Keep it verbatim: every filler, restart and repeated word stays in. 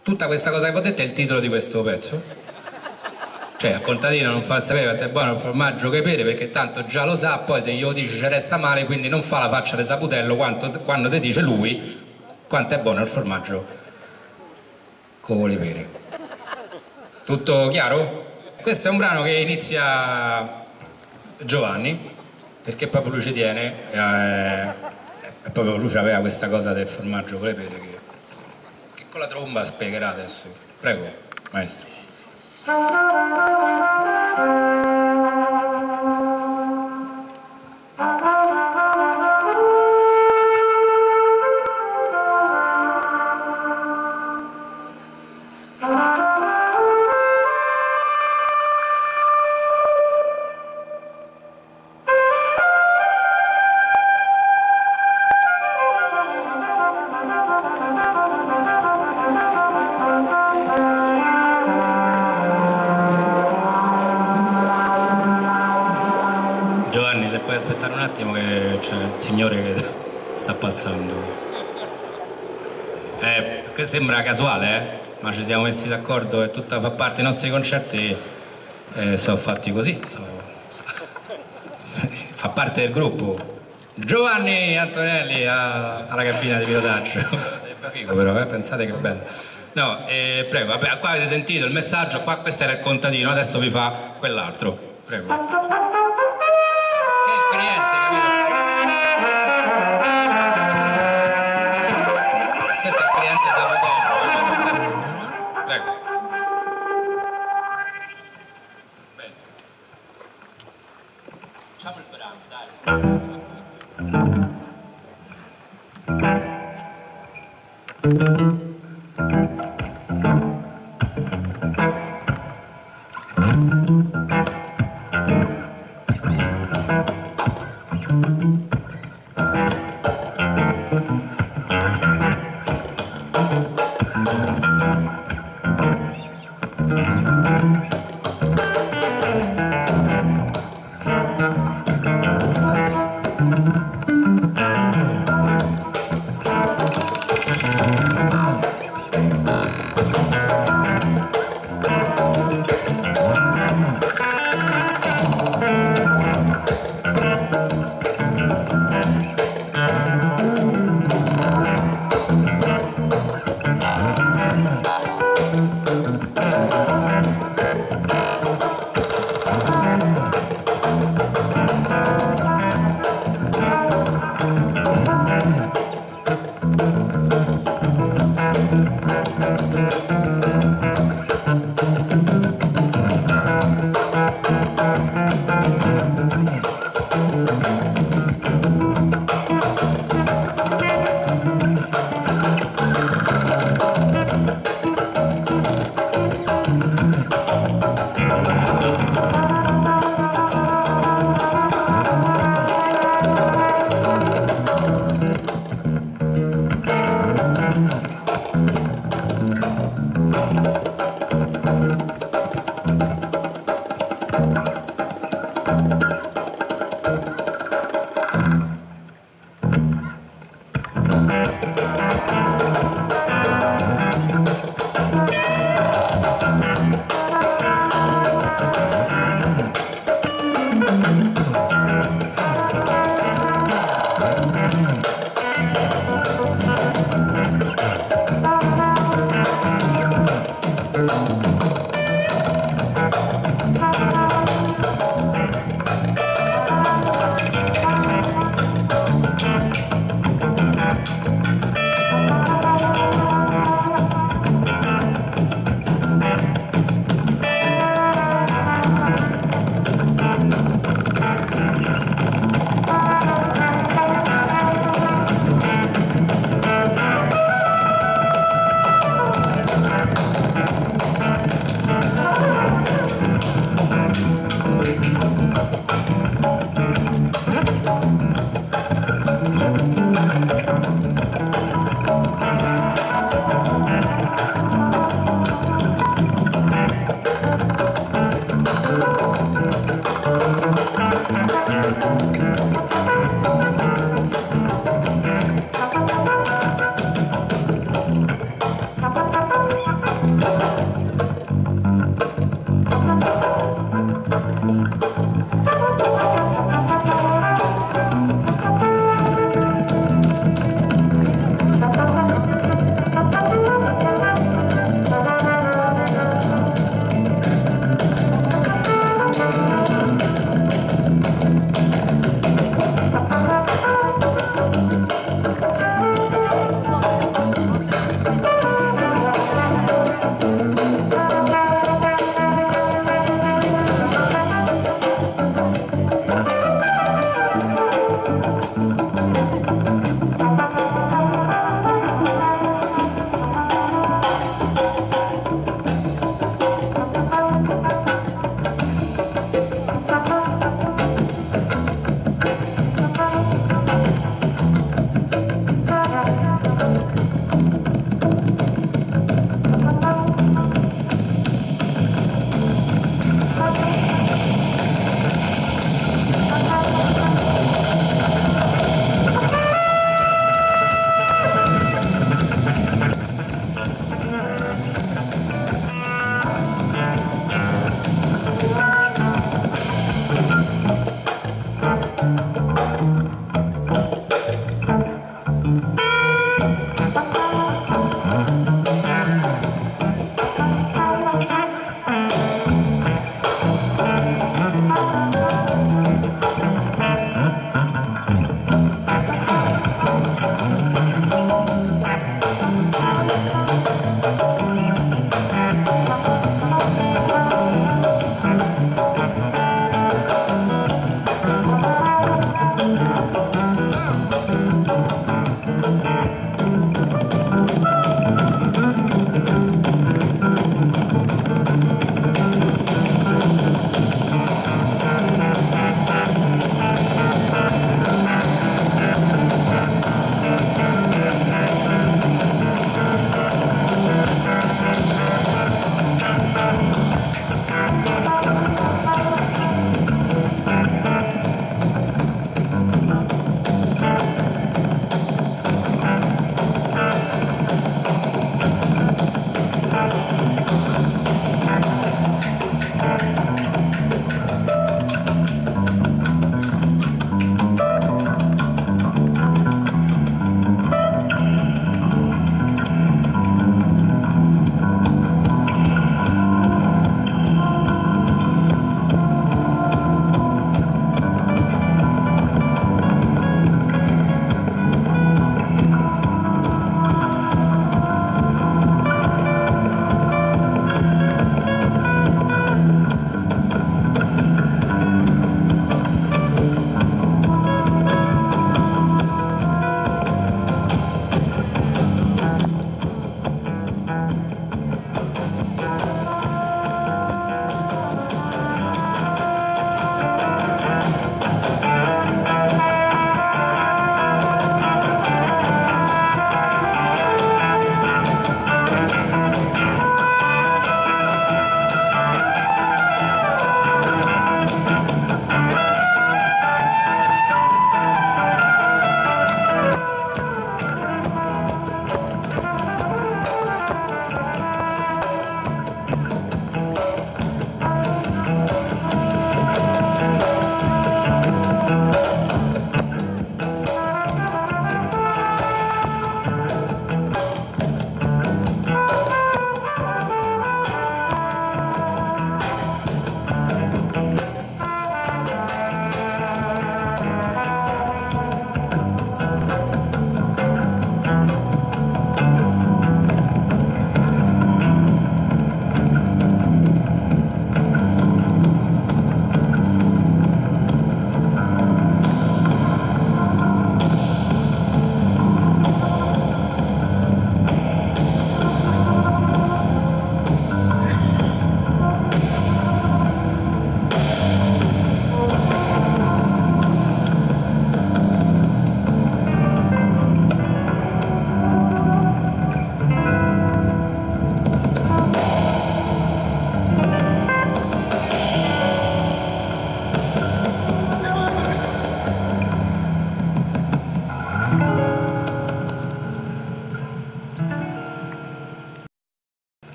Tutta questa cosa che vi ho detto è il titolo di questo pezzo. Cioè, al contadino non far sapere quanto è buono il formaggio che pere, perché tanto già lo sa, poi se glielo dice ci resta male, quindi non fa la faccia di Saputello quanto, quando ti dice lui quanto è buono il formaggio con le pere. Tutto chiaro? Questo è un brano che inizia Giovanni, perché proprio lui ci tiene, eh, e proprio lui aveva questa cosa del formaggio con le pere che, che con la tromba spiegherà adesso. Prego, maestro. Giovanni, se puoi aspettare un attimo che c'è il signore che sta passando. Eh, perché sembra casuale, eh? Ma ci siamo messi d'accordo e tutta fa parte dei nostri concerti, eh, sono fatti così, sono... fa parte del gruppo. Giovanni Antonelli a, alla cabina di pilotaggio. Figo però, eh? Pensate che bello. No, eh, prego, vabbè, qua avete sentito il messaggio, qua questo era il contadino, adesso vi fa quell'altro. Prego. Cliente, capito? Questo è il cliente Saputello. Prego. Bene. Facciamo il brano, dai. Thank you.